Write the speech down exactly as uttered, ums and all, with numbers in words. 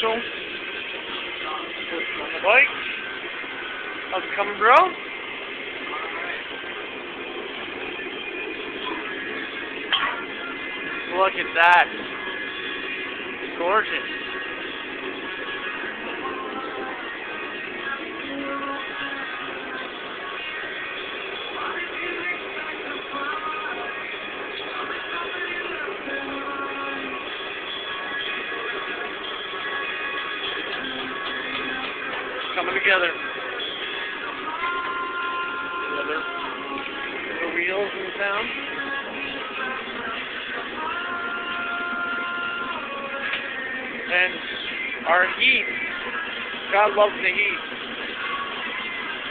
Marshall. On the bike. How's it coming, bro? Look at that. Gorgeous. Coming together. The other the wheels in town. And our heat. God loves the heat.